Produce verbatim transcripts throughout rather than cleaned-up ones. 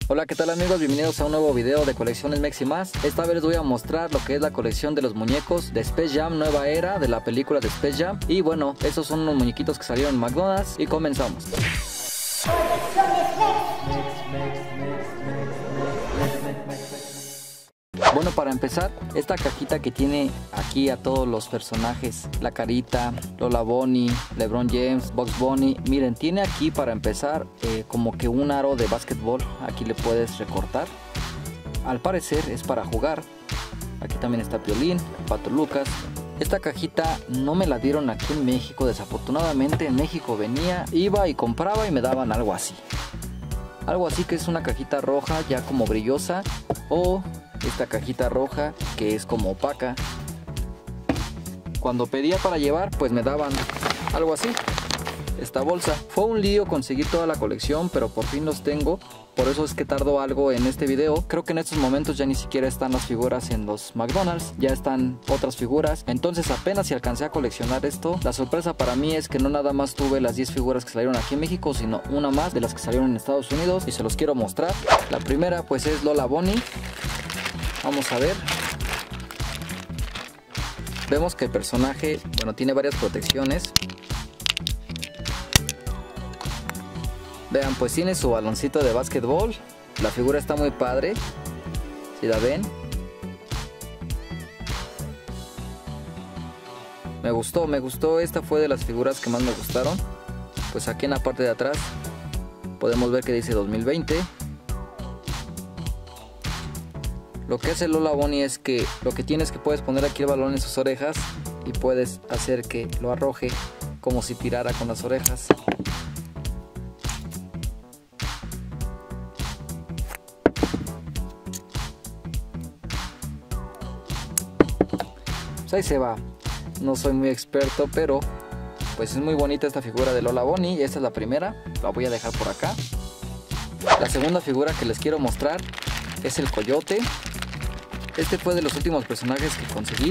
Hola, ¿qué tal amigos? Bienvenidos a un nuevo video de colecciones Mex y más. Esta vez les voy a mostrar lo que es la colección de los muñecos de Space Jam Nueva Era, de la película de Space Jam. Y bueno, esos son unos muñequitos que salieron en McDonald's y comenzamos. Bueno, para empezar, esta cajita que tiene aquí a todos los personajes, la carita, Lola Bunny, LeBron James, Bugs Bunny. Miren, tiene aquí para empezar eh, como que un aro de básquetbol. Aquí le puedes recortar. Al parecer es para jugar. Aquí también está Piolín, Pato Lucas. Esta cajita no me la dieron aquí en México, desafortunadamente. En México venía, iba y compraba y me daban algo así. Algo así que es una cajita roja ya como brillosa, o esta cajita roja que es como opaca. Cuando pedía para llevar, pues me daban algo así, esta bolsa. Fue un lío conseguir toda la colección, pero por fin los tengo. Por eso es que tardó algo en este video. Creo que en estos momentos ya ni siquiera están las figuras en los McDonald's, ya están otras figuras. Entonces apenas si alcancé a coleccionar esto. La sorpresa para mí es que no nada más tuve las diez figuras que salieron aquí en México, sino una más de las que salieron en Estados Unidos, y se los quiero mostrar. La primera pues es Lola Bunny. Vamos a ver. Vemos que el personaje, bueno, tiene varias protecciones. Vean, pues tiene su baloncito de básquetbol. La figura está muy padre, si la ven. Me gustó, me gustó. Esta fue de las figuras que más me gustaron. Pues aquí en la parte de atrás podemos ver que dice dos mil veinte. Lo que hace Lola Bunny es que lo que tienes es que puedes poner aquí el balón en sus orejas y puedes hacer que lo arroje como si tirara con las orejas. Pues ahí se va. No soy muy experto, pero pues es muy bonita esta figura de Lola Bunny. Esta es la primera, la voy a dejar por acá. La segunda figura que les quiero mostrar es el Coyote. Este fue de los últimos personajes que conseguí.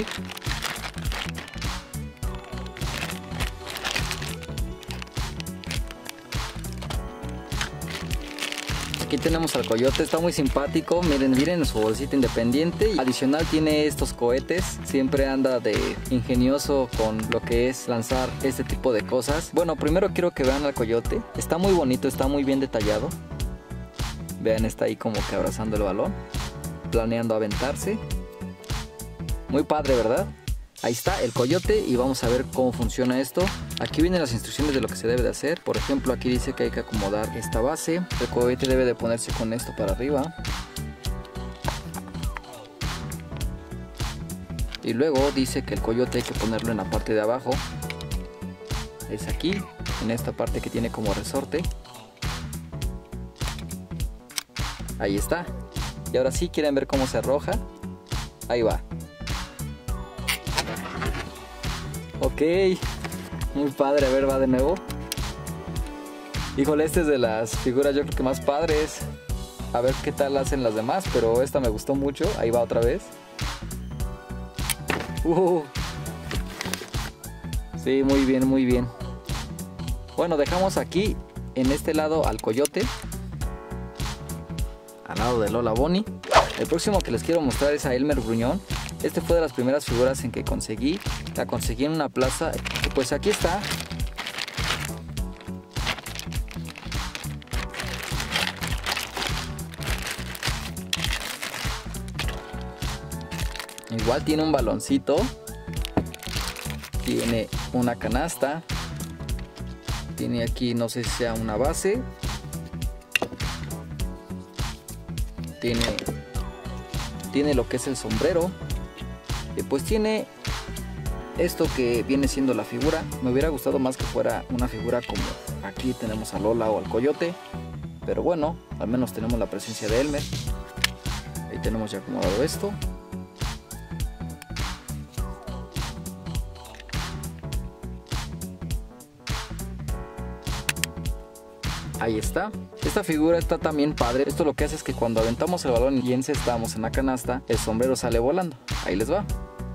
Aquí tenemos al Coyote, está muy simpático. Miren, miren su bolsita independiente. Adicional tiene estos cohetes. Siempre anda de ingenioso con lo que es lanzar este tipo de cosas. Bueno, primero quiero que vean al Coyote. Está muy bonito, está muy bien detallado. Vean, está ahí como que abrazando el balón, planeando aventarse. Muy padre, ¿verdad? Ahí está el Coyote y vamos a ver cómo funciona esto. Aquí vienen las instrucciones de lo que se debe de hacer. Por ejemplo, aquí dice que hay que acomodar esta base. El Coyote debe de ponerse con esto para arriba. Y luego dice que el Coyote hay que ponerlo en la parte de abajo. Es aquí, en esta parte que tiene como resorte. Ahí está. Y ahora sí, ¿quieren ver cómo se arroja? Ahí va. Ok, muy padre. A ver, va de nuevo. Híjole, este es de las figuras yo creo que más padres. A ver qué tal hacen las demás, pero esta me gustó mucho. Ahí va otra vez. Uh. Sí, muy bien, muy bien. Bueno, dejamos aquí en este lado al Coyote, al lado de Lola Bunny. El próximo que les quiero mostrar es a Elmer Gruñón. Este fue de las primeras figuras en que conseguí. La conseguí en una plaza. Y pues aquí está. Igual tiene un baloncito. Tiene una canasta. Tiene aquí, no sé si sea una base. Tiene, tiene lo que es el sombrero. Y pues tiene esto que viene siendo la figura. Me hubiera gustado más que fuera una figura como aquí tenemos a Lola o al Coyote. Pero bueno, al menos tenemos la presencia de Elmer. Ahí tenemos ya acomodado esto. Ahí está. Esta figura está también padre. Esto lo que hace es que cuando aventamos el balón y encestamos en la canasta, el sombrero sale volando. Ahí les va.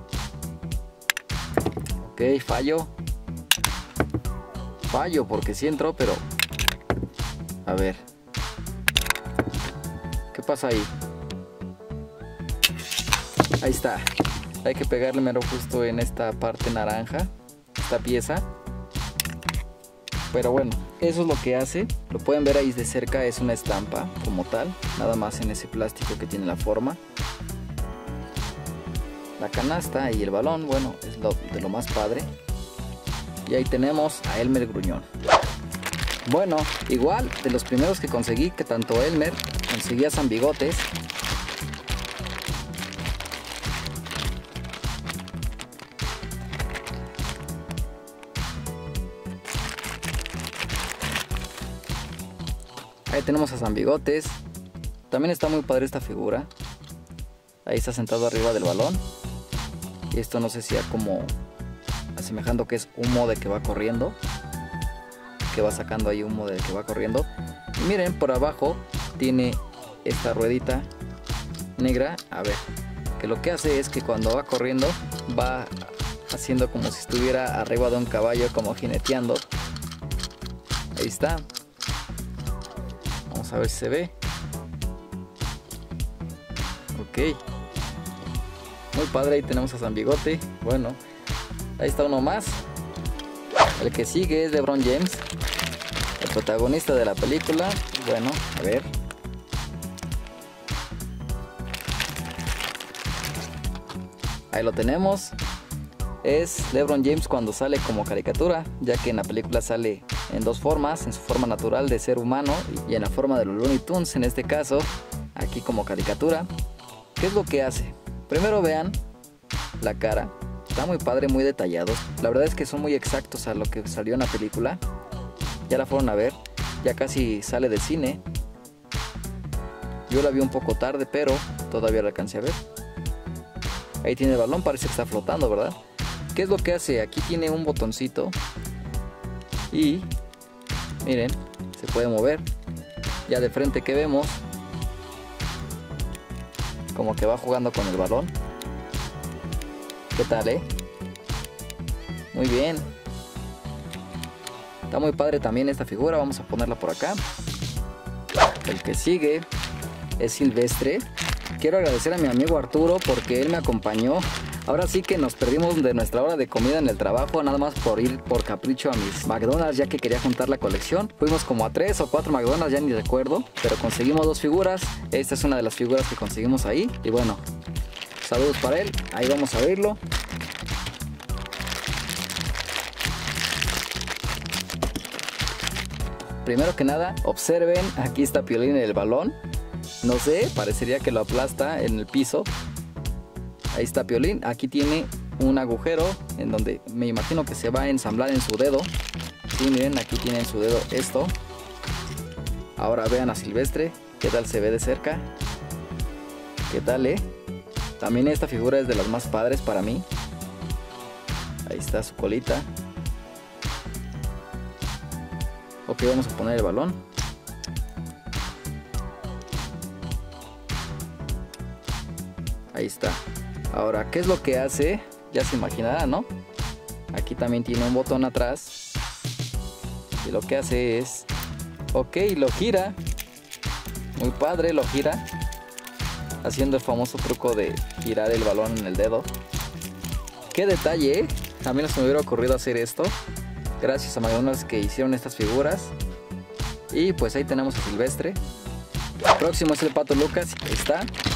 Ok, fallo. Fallo porque sí entró, pero... A ver. ¿Qué pasa ahí? Ahí está. Hay que pegarle mero justo en esta parte naranja, esta pieza. Pero bueno, eso es lo que hace. Lo pueden ver ahí de cerca, es una estampa como tal, nada más en ese plástico que tiene la forma. La canasta y el balón, bueno, es lo, de lo más padre. Y ahí tenemos a Elmer Gruñón. Bueno, igual de los primeros que conseguí, que tanto Elmer conseguía San Bigotes. Ahí tenemos a San Bigotes. También está muy padre esta figura. Ahí está sentado arriba del balón. Y esto no sé si sea como asemejando que es humo de que va corriendo. Que va sacando ahí humo de que va corriendo. Y miren, por abajo tiene esta ruedita negra. A ver, que lo que hace es que cuando va corriendo va haciendo como si estuviera arriba de un caballo, como jineteando. Ahí está. Vamos a ver si se ve. Ok. Muy padre, ahí tenemos a San Bigote. Bueno, ahí está uno más. El que sigue es LeBron James, el protagonista de la película. Bueno, a ver. Ahí lo tenemos. Es LeBron James cuando sale como caricatura, ya que en la película sale en dos formas, en su forma natural de ser humano y en la forma de los Looney Tunes, en este caso, aquí como caricatura. ¿Qué es lo que hace? Primero vean la cara, está muy padre, muy detallado. La verdad es que son muy exactos a lo que salió en la película. Ya la fueron a ver, ya casi sale del cine. Yo la vi un poco tarde, pero todavía la alcancé a ver. Ahí tiene el balón, parece que está flotando, ¿verdad? ¿Qué es lo que hace? Aquí tiene un botoncito y miren, se puede mover. Ya de frente que vemos como que va jugando con el balón. ¿Qué tal, eh? Muy bien. Está muy padre también esta figura. Vamos a ponerla por acá. El que sigue es Silvestre. Quiero agradecer a mi amigo Arturo porque él me acompañó. Ahora sí que nos perdimos de nuestra hora de comida en el trabajo, nada más por ir por capricho a mis McDonald's, ya que quería juntar la colección. Fuimos como a tres o cuatro McDonald's, ya ni recuerdo, pero conseguimos dos figuras. Esta es una de las figuras que conseguimos ahí. Y bueno, saludos para él. Ahí vamos a abrirlo. Primero que nada, observen, aquí está Piolín en el balón. No sé, parecería que lo aplasta en el piso. Ahí está Piolín. Aquí tiene un agujero en donde me imagino que se va a ensamblar en su dedo. Sí, miren, aquí tiene en su dedo esto. Ahora vean a Silvestre. ¿Qué tal se ve de cerca? ¿Qué tal, eh? También esta figura es de las más padres para mí. Ahí está su colita. Ok, vamos a poner el balón. Ahí está. Ahora, ¿qué es lo que hace? Ya se imaginarán, ¿no? Aquí también tiene un botón atrás. Y lo que hace es... Ok, lo gira. Muy padre, lo gira. Haciendo el famoso truco de girar el balón en el dedo. ¡Qué detalle! ¿Eh? A mí no se me hubiera ocurrido hacer esto. Gracias a McDonald's que hicieron estas figuras. Y pues ahí tenemos a Silvestre. El próximo es el Pato Lucas. Ahí está.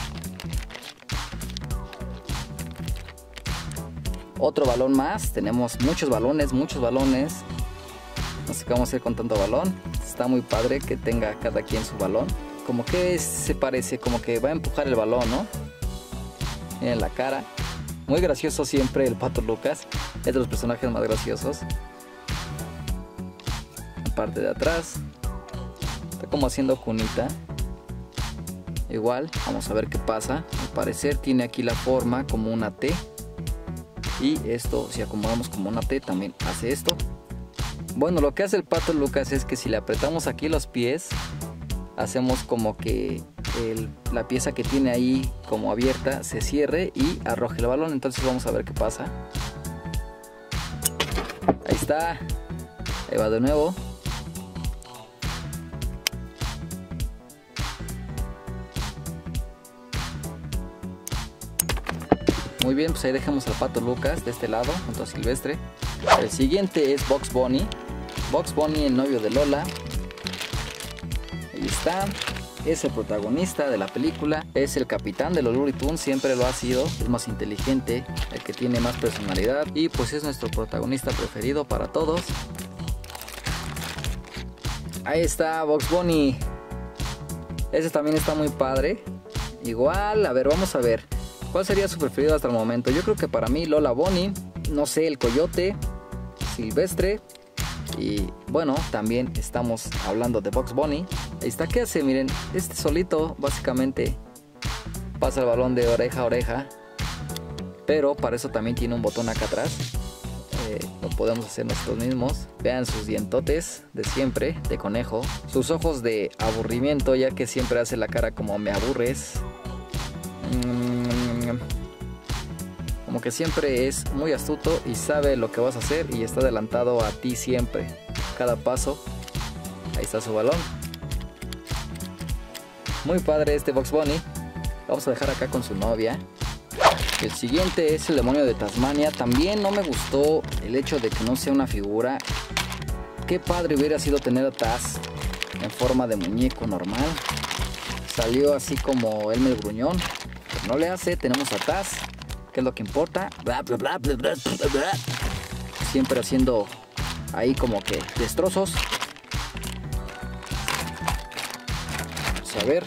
Otro balón más. Tenemos muchos balones, muchos balones. No sé qué vamos a hacer con tanto balón. Está muy padre que tenga cada quien su balón. Como que se parece, como que va a empujar el balón, ¿no? Miren la cara. Muy gracioso siempre el Pato Lucas. Es de los personajes más graciosos. La parte de atrás. Está como haciendo cunita. Igual, vamos a ver qué pasa. Al parecer tiene aquí la forma como una T. Y esto, si acomodamos como una T, también hace esto. Bueno, lo que hace el Pato Lucas es que si le apretamos aquí los pies, hacemos como que el, la pieza que tiene ahí como abierta se cierre y arroje el balón. Entonces vamos a ver qué pasa. Ahí está. Ahí va de nuevo. Muy bien, pues ahí dejamos al Pato Lucas de este lado, junto a Silvestre. El siguiente es Bugs Bunny. Bugs Bunny, el novio de Lola. Ahí está. Es el protagonista de la película. Es el capitán de los Looney Tunes, siempre lo ha sido. Es más inteligente, el que tiene más personalidad. Y pues es nuestro protagonista preferido para todos. Ahí está Bugs Bunny. Ese también está muy padre. Igual, a ver, vamos a ver. ¿Cuál sería su preferido hasta el momento? Yo creo que para mí Lola Bunny. No sé, el Coyote, Silvestre. Y bueno, también estamos hablando de Bugs Bunny. Ahí está, ¿qué hace? Miren, este solito básicamente pasa el balón de oreja a oreja. Pero para eso también tiene un botón acá atrás. Eh, lo podemos hacer nosotros mismos. Vean sus dientotes de siempre, de conejo. Sus ojos de aburrimiento, ya que siempre hace la cara como me aburres. Mm, como que siempre es muy astuto y sabe lo que vas a hacer y está adelantado a ti siempre. Cada paso. Ahí está su balón. Muy padre este Bugs Bunny. Vamos a dejar acá con su novia. El siguiente es el demonio de Tasmania. También no me gustó el hecho de que no sea una figura. Qué padre hubiera sido tener a Taz en forma de muñeco normal. Salió así como Elmer Gruñón. Pero no le hace, tenemos a Taz, que es lo que importa. Bla, bla, bla, bla, bla, bla, bla. Siempre haciendo ahí como que destrozos. Vamos a ver.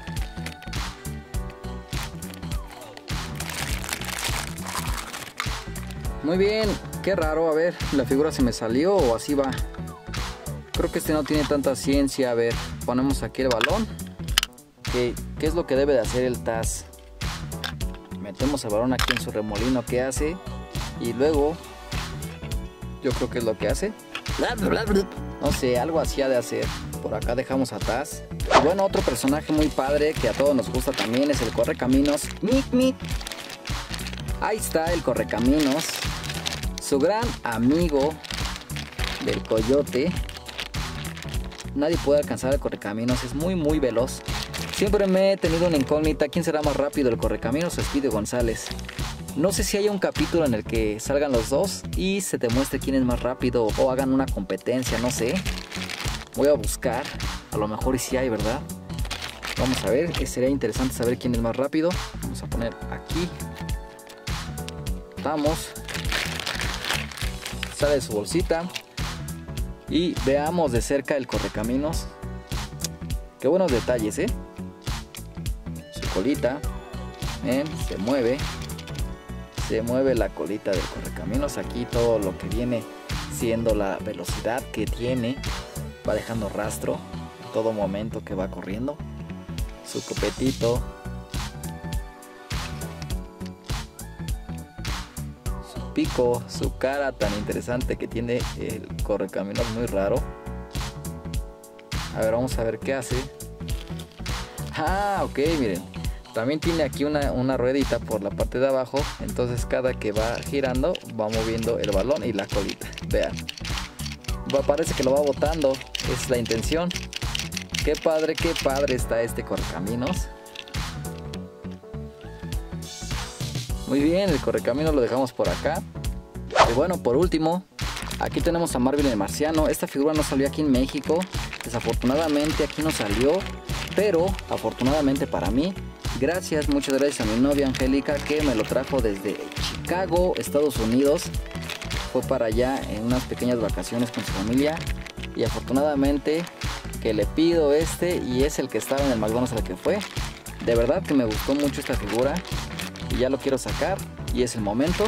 Muy bien, qué raro, a ver, la figura se me salió o así va. Creo que este no tiene tanta ciencia. A ver, ponemos aquí el balón. ¿Qué, qué es lo que debe de hacer el Taz? Metemos el balón aquí en su remolino, ¿qué hace? Y luego, yo creo que es lo que hace. No sé, algo así ha de hacer. Por acá dejamos a Taz. Y bueno, otro personaje muy padre que a todos nos gusta también es el Correcaminos. Mic, mic. Ahí está el Correcaminos. Su gran amigo del Coyote. Nadie puede alcanzar al Correcaminos, es muy muy veloz. Siempre me he tenido una incógnita, ¿quién será más rápido, el Correcaminos o Speedy González? No sé si haya un capítulo en el que salgan los dos y se te muestre quién es más rápido o hagan una competencia, no sé. Voy a buscar, a lo mejor y si hay, ¿verdad? Vamos a ver, sería interesante saber quién es más rápido. Vamos a poner aquí. Vamos. Sale de su bolsita. Y veamos de cerca el Correcaminos. Qué buenos detalles, ¿eh? Su colita. ¿eh? Se mueve. Se mueve la colita del Correcaminos. Aquí todo lo que viene siendo la velocidad que tiene. Va dejando rastro en todo momento que va corriendo. Su copetito. Pico, su cara tan interesante que tiene el Correcaminos, muy raro. A ver, vamos a ver qué hace. Ah, ok, miren. También tiene aquí una, una ruedita por la parte de abajo. Entonces cada que va girando va moviendo el balón y la colita. Vean. Va, parece que lo va botando. Es la intención. Qué padre, qué padre está este Correcaminos. Muy bien, el Correcaminos lo dejamos por acá. Y bueno, por último, aquí tenemos a Marvin el Marciano. Esta figura no salió aquí en México. Desafortunadamente aquí no salió. Pero afortunadamente para mí, gracias, muchas gracias a mi novia Angélica, que me lo trajo desde Chicago, Estados Unidos. Fue para allá en unas pequeñas vacaciones con su familia. Y afortunadamente que le pido este y es el que estaba en el McDonald's al que fue. De verdad que me gustó mucho esta figura. Y ya lo quiero sacar y es el momento.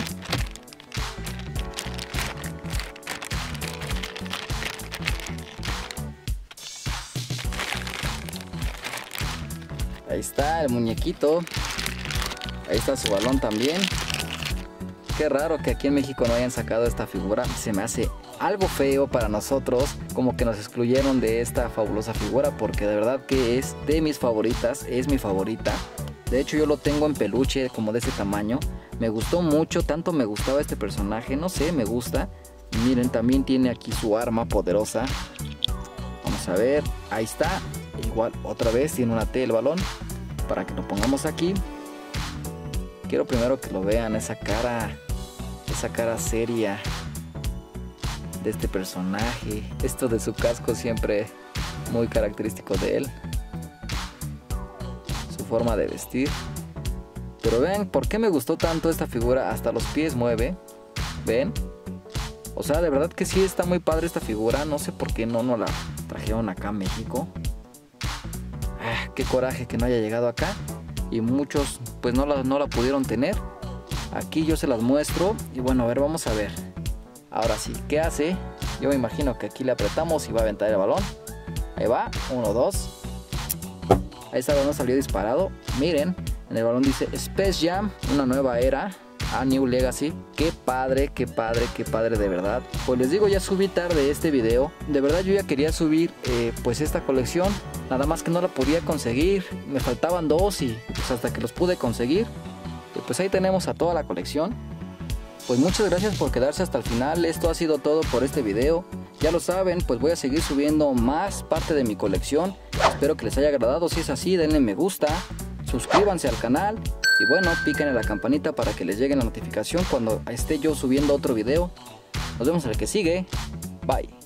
Ahí está el muñequito. Ahí está su balón también. Qué raro que aquí en México no hayan sacado esta figura. Se me hace algo feo para nosotros, como que nos excluyeron de esta fabulosa figura, porque de verdad que es de mis favoritas, es mi favorita. De hecho yo lo tengo en peluche como de ese tamaño. Me gustó mucho, tanto me gustaba este personaje, no sé, me gusta. Y miren, también tiene aquí su arma poderosa. Vamos a ver, ahí está. Igual otra vez tiene una T el balón, para que lo pongamos aquí. Quiero primero que lo vean, esa cara, esa cara seria de este personaje. Esto de su casco siempre muy característico de él. Su forma de vestir. Pero vean por qué me gustó tanto esta figura. Hasta los pies mueve. ¿Ven? O sea, de verdad que sí está muy padre esta figura. No sé por qué no nos la trajeron acá a México. Ah, qué coraje que no haya llegado acá. Y muchos pues no la, no la pudieron tener. Aquí yo se las muestro. Y bueno, a ver, vamos a ver. Ahora sí, ¿qué hace? Yo me imagino que aquí le apretamos y va a aventar el balón. Ahí va, uno, dos. Ahí está, el balón salió disparado. Miren, en el balón dice Space Jam, una nueva era, a New Legacy. Qué padre, qué padre, qué padre de verdad. Pues les digo, ya subí tarde este video. De verdad yo ya quería subir eh, pues esta colección. Nada más que no la podía conseguir. Me faltaban dos y pues hasta que los pude conseguir. Y pues ahí tenemos a toda la colección. Pues muchas gracias por quedarse hasta el final. Esto ha sido todo por este video. Ya lo saben, pues voy a seguir subiendo más parte de mi colección. Espero que les haya agradado. Si es así, denle me gusta, suscríbanse al canal y bueno, piquen en la campanita para que les llegue la notificación cuando esté yo subiendo otro video. Nos vemos en el que sigue. Bye.